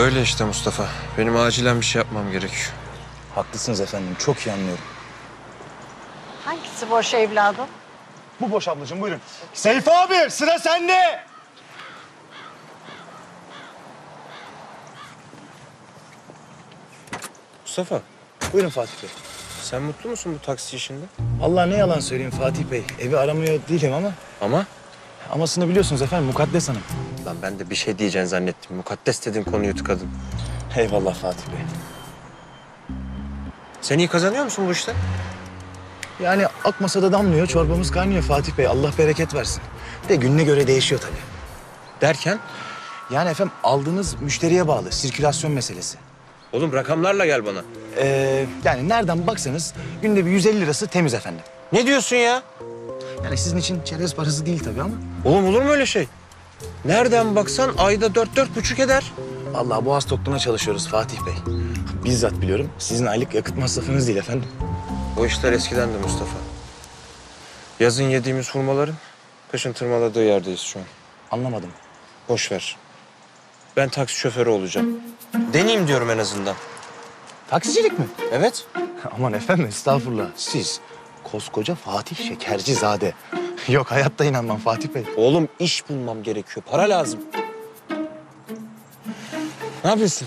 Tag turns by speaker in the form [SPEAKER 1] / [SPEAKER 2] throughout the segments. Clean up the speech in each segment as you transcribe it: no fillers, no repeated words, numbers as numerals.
[SPEAKER 1] Öyle işte Mustafa. Benim acilen bir şey yapmam gerekiyor.
[SPEAKER 2] Haklısınız efendim. Çok iyi anlıyorum.
[SPEAKER 3] Hangisi boş evladım?
[SPEAKER 2] Bu boş ablacığım, buyurun. Seyfi abi, sıra sende.
[SPEAKER 1] Mustafa,
[SPEAKER 2] Buyurun Fatih Bey.
[SPEAKER 1] sen mutlu musun bu taksi işinde?
[SPEAKER 2] Allah ne yalan söyleyeyim Fatih Bey. Evi aramıyor değilim ama...
[SPEAKER 1] Ama?
[SPEAKER 2] Amasını biliyorsunuz efendim, Mukaddes Hanım.
[SPEAKER 1] Lan ben de bir şey diyeceğini zannettim. Mukaddes dedin, konuyu tıkadın.
[SPEAKER 2] Eyvallah Fatih Bey.
[SPEAKER 1] Sen iyi kazanıyor musun bu işte?
[SPEAKER 2] Yani akmasa da damlıyor, çorbamız kaynıyor Fatih Bey. Allah bereket versin. De gününe göre değişiyor tabii.
[SPEAKER 1] Derken?
[SPEAKER 2] Yani efendim aldığınız müşteriye bağlı, sirkülasyon meselesi.
[SPEAKER 1] Oğlum rakamlarla gel bana.
[SPEAKER 2] Yani nereden baksanız günde bir 150 lirası temiz efendim.
[SPEAKER 1] Ne diyorsun ya?
[SPEAKER 2] Yani sizin için çerez parası değil tabii ama.
[SPEAKER 1] Oğlum olur mu öyle şey? Nereden baksan ayda 4-4,5 eder.
[SPEAKER 2] Vallahi Boğaz Toklu'na çalışıyoruz Fatih Bey. Bizzat biliyorum. Sizin aylık yakıt masrafınız değil efendim.
[SPEAKER 1] O işler eskiden de Mustafa. Yazın yediğimiz hurmaların kışın tırmaladığı yerdeyiz şu an.
[SPEAKER 2] Anlamadım.
[SPEAKER 1] Boş ver. Ben taksi şoförü olacağım. Deneyeyim diyorum en azından.
[SPEAKER 2] Taksicilik mi?
[SPEAKER 1] Evet.
[SPEAKER 2] Aman efendim estağfurullah. Siz koskoca Fatih Şekercizade. Yok hayatta inanmam Fatih Bey.
[SPEAKER 1] Oğlum iş bulmam gerekiyor. Para lazım. Ne yapıyorsun?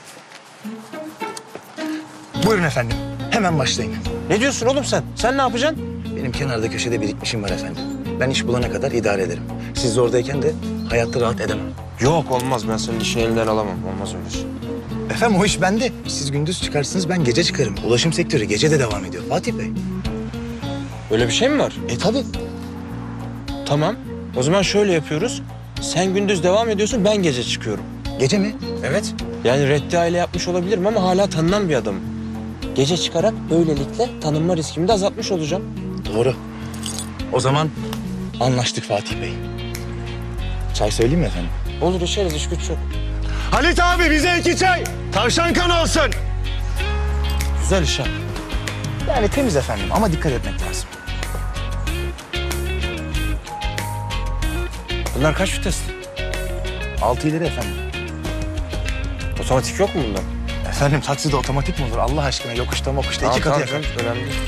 [SPEAKER 2] Buyurun efendim. Hemen başlayın.
[SPEAKER 1] Ne diyorsun oğlum sen? Sen ne yapacaksın?
[SPEAKER 2] Benim kenarda köşede birikmişim var efendim. Ben iş bulana kadar idare ederim. Siz oradayken de hayatta rahat edemem.
[SPEAKER 1] Yok olmaz. Ben senin işini elinden alamam. Olmaz öyle şey.
[SPEAKER 2] Efendim o iş bende. Siz gündüz çıkarsınız, ben gece çıkarım. Ulaşım sektörü gece de devam ediyor Fatih Bey.
[SPEAKER 1] Öyle bir şey mi var?
[SPEAKER 2] Tabii.
[SPEAKER 1] Tamam. O zaman şöyle yapıyoruz. Sen gündüz devam ediyorsun, ben gece çıkıyorum.
[SPEAKER 2] Gece mi?
[SPEAKER 1] Evet. Yani reddi aile yapmış olabilirim ama hala tanınan bir adamım. Gece çıkarak böylelikle tanınma riskimi de azaltmış olacağım.
[SPEAKER 2] Doğru. O zaman anlaştık Fatih Bey. Çay söyleyeyim mi efendim?
[SPEAKER 1] Olur içeriz, iş güç yok.
[SPEAKER 2] Halit abi bize 2 çay. Tavşan kan olsun.
[SPEAKER 1] Güzel iş ha.
[SPEAKER 2] Yani temiz efendim ama dikkat etmek lazım.
[SPEAKER 1] Bunlar kaç vitesli?
[SPEAKER 2] 6 ileri efendim.
[SPEAKER 1] Otomatik yok mu bunda?
[SPEAKER 2] Efendim takside otomatik mi olur Allah aşkına? Yokuşta mokuşta iki katı yakar.
[SPEAKER 1] Canım, önemli değil.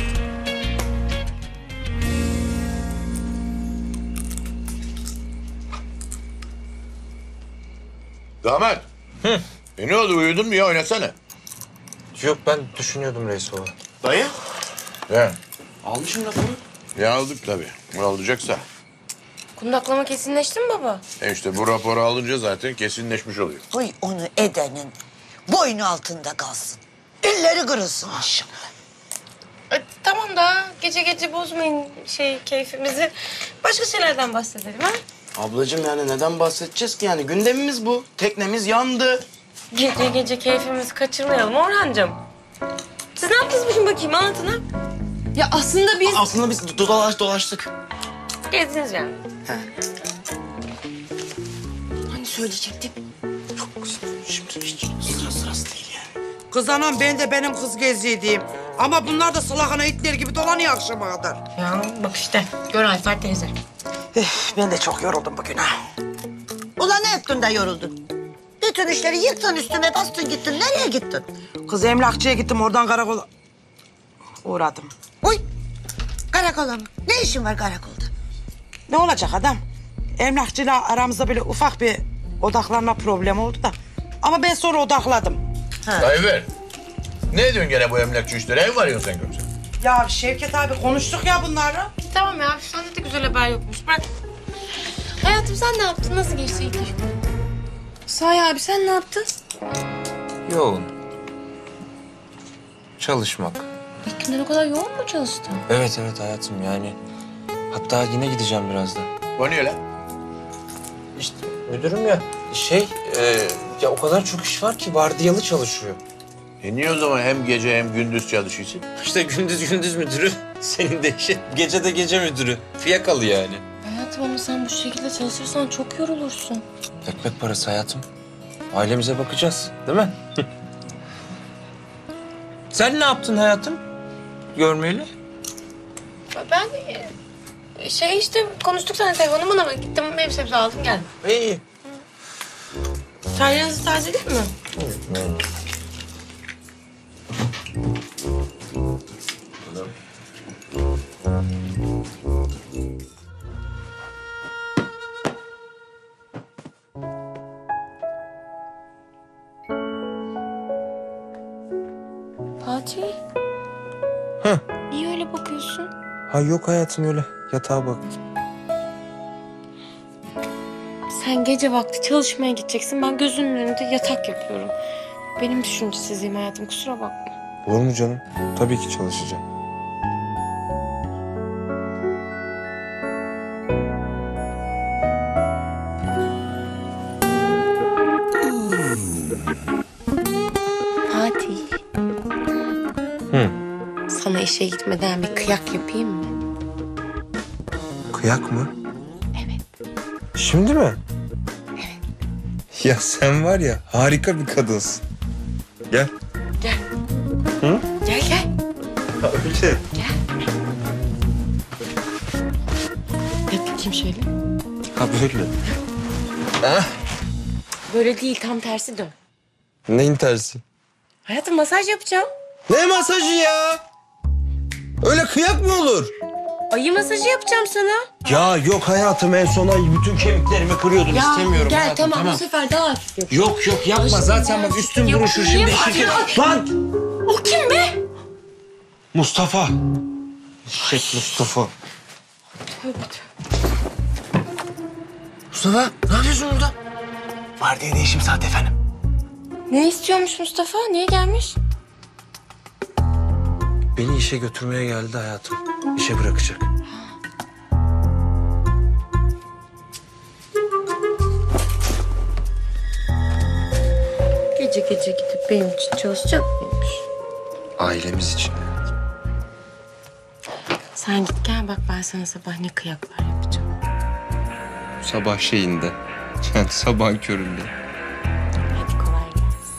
[SPEAKER 4] Damat.
[SPEAKER 1] Hı.
[SPEAKER 4] Ne oldu, uyudun mu ya, oynasana.
[SPEAKER 1] Yok ben düşünüyordum reis baba.
[SPEAKER 4] Dayı? He.
[SPEAKER 5] Almışım raporu.
[SPEAKER 4] Ya aldık tabii. Ne olacaksa.
[SPEAKER 6] Kundaklama kesinleşti mi baba?
[SPEAKER 4] İşte bu raporu alınca zaten kesinleşmiş oluyor.
[SPEAKER 3] Duy onu edenin boynu altında kalsın. Elleri kırılsın inşallah.
[SPEAKER 6] Tamam da gece gece bozmayın keyfimizi. Başka şeylerden bahsedelim ha?
[SPEAKER 5] Ablacığım yani neden bahsedeceğiz ki yani gündemimiz bu. Teknemiz yandı.
[SPEAKER 6] Gece gece keyfimizi kaçırmayalım Orhancığım. Siz ne yaptınız bugün bakayım anlatın ha?
[SPEAKER 7] Ya aslında biz...
[SPEAKER 5] Aslında biz dolaştık.
[SPEAKER 6] Gezdiniz yani.
[SPEAKER 7] Hani söyleyecektik?
[SPEAKER 5] Şimdi hiç sırası değil yani.
[SPEAKER 8] Kız anam ben de benim kız geziydim. Ama bunlar da salakana itler gibi dolanıyor akşama kadar.
[SPEAKER 6] Ya bak işte gör Ayfer teyze.
[SPEAKER 8] Ben de çok yoruldum bugün ha.
[SPEAKER 3] Ulan ne ettin de yoruldun? Bütün işleri yıktın üstüme bastın gittin. Nereye gittin?
[SPEAKER 8] Kız emlakçıya gittim oradan karakola uğradım.
[SPEAKER 3] Uy karakola mı? Ne işin var karakolda?
[SPEAKER 8] Ne olacak adam? Emlakçıyla aramızda böyle ufak bir odaklanma problemi oldu da. Ama ben sonra odakladım.
[SPEAKER 4] Dayı ver. Ne diyorsun gene bu emlakçı işleri? Ev mi arıyorsun sen yoksa?
[SPEAKER 8] Ya Şevket abi konuştuk ya bunları.
[SPEAKER 6] Tamam ya sende de güzel haber yokmuş bırak. Hayatım sen ne yaptın? Nasıl geçti ilk iş günü?
[SPEAKER 7] Sahi abi sen ne yaptın?
[SPEAKER 1] Yoğun. Çalışmak.
[SPEAKER 6] İlk günden o kadar yoğun mu çalıştın?
[SPEAKER 1] Evet hayatım yani. Hatta yine gideceğim birazdan.
[SPEAKER 4] O niye lan?
[SPEAKER 1] İşte müdürüm ya ya o kadar çok iş var ki vardiyalı çalışıyor.
[SPEAKER 4] Niye o zaman hem gece hem gündüz çalışıyorsun?
[SPEAKER 1] İşte gündüz müdürü. Senin de işin gece de gece müdürü. Fiyakalı yani.
[SPEAKER 6] Hayatım ama sen bu şekilde çalışırsan çok yorulursun.
[SPEAKER 1] Ekmek parası hayatım. Ailemize bakacağız değil mi? Sen ne yaptın hayatım? Görmeyeli.
[SPEAKER 6] Ben işte konuştuk seninle telefonumla ama gittim meyve sebze aldım geldim.
[SPEAKER 1] İyi.
[SPEAKER 6] Feryanızı tazeleyeyim mi? Fatih.
[SPEAKER 1] Hı.
[SPEAKER 6] Niye öyle bakıyorsun?
[SPEAKER 1] Ha yok hayatım öyle. Yatağa bak.
[SPEAKER 6] Sen gece vakti çalışmaya gideceksin. Ben gözünün önünde yatak yapıyorum. Benim düşüncesizliğim hayatım, kusura bakma.
[SPEAKER 1] Olur mu canım? Tabii ki çalışacağım.
[SPEAKER 6] Fatih.
[SPEAKER 1] Hı.
[SPEAKER 6] Sana işe gitmeden bir kıyak yapayım mı?
[SPEAKER 1] Kıyak mı?
[SPEAKER 6] Evet.
[SPEAKER 1] Şimdi mi? Evet. Ya sen var ya harika bir kadınsın. Gel.
[SPEAKER 6] Gel.
[SPEAKER 1] Hı?
[SPEAKER 6] Gel gel.
[SPEAKER 1] Öyle.
[SPEAKER 6] Yap bakayım şöyle.
[SPEAKER 1] Ha böyle. Ha?
[SPEAKER 6] Böyle değil, tam tersi dön.
[SPEAKER 1] Neyin tersi?
[SPEAKER 6] Hayatım, masaj yapacağım.
[SPEAKER 1] Ne masajı ya? Öyle kıyak mı olur?
[SPEAKER 6] Ayı masajı yapacağım sana.
[SPEAKER 1] Ya yok hayatım, en son ay bütün kemiklerimi kırıyordun, istemiyorum
[SPEAKER 6] gel
[SPEAKER 1] hayatım,
[SPEAKER 6] tamam, bu sefer daha hafif yap.
[SPEAKER 1] Yok yok yapma, zaten bak üstüm buruşur şimdi. Lan!
[SPEAKER 6] O kim be?
[SPEAKER 1] Mustafa. Eşek Mustafa.
[SPEAKER 6] Tövbe tövbe.
[SPEAKER 2] Mustafa ne yapıyorsun burada? Vardiya değişim saat efendim.
[SPEAKER 6] Ne istiyormuş Mustafa? Niye gelmiş?
[SPEAKER 1] Beni işe götürmeye geldi hayatım. İşe bırakacak.
[SPEAKER 6] Gece gece gidip benim için çalışacak mıymış?
[SPEAKER 1] Ailemiz için.
[SPEAKER 6] Sen git gel, bak ben sana sabah ne kıyaklar yapacağım.
[SPEAKER 1] Sabah şeyinde. Yani sabah köründe.
[SPEAKER 6] Hadi kolay gelsin.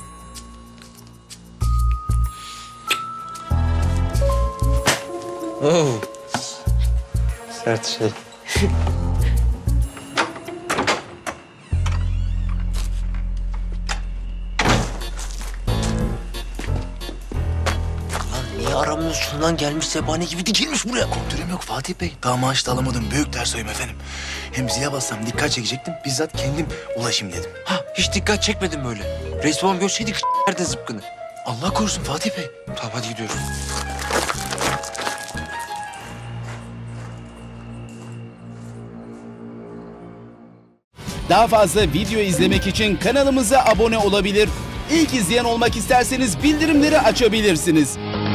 [SPEAKER 1] Oo. Sert şey.
[SPEAKER 2] Niye aramıyorsun lan? Gelmiş zebani gibi dikilmiş buraya. Kontürüm yok Fatih Bey. Daha maaş da alamadım. Büyük tersoyum efendim. Hem zile bassam dikkat çekecektim. Bizzat kendim ulaşayım dedim.
[SPEAKER 1] Ha hiç dikkat çekmedim böyle. Reis babam görseydik nerede zıpkını.
[SPEAKER 2] Allah korusun Fatih Bey.
[SPEAKER 1] Tamam hadi gidiyoruz.
[SPEAKER 9] Daha fazla video izlemek için kanalımıza abone olabilir. İlk izleyen olmak isterseniz bildirimleri açabilirsiniz.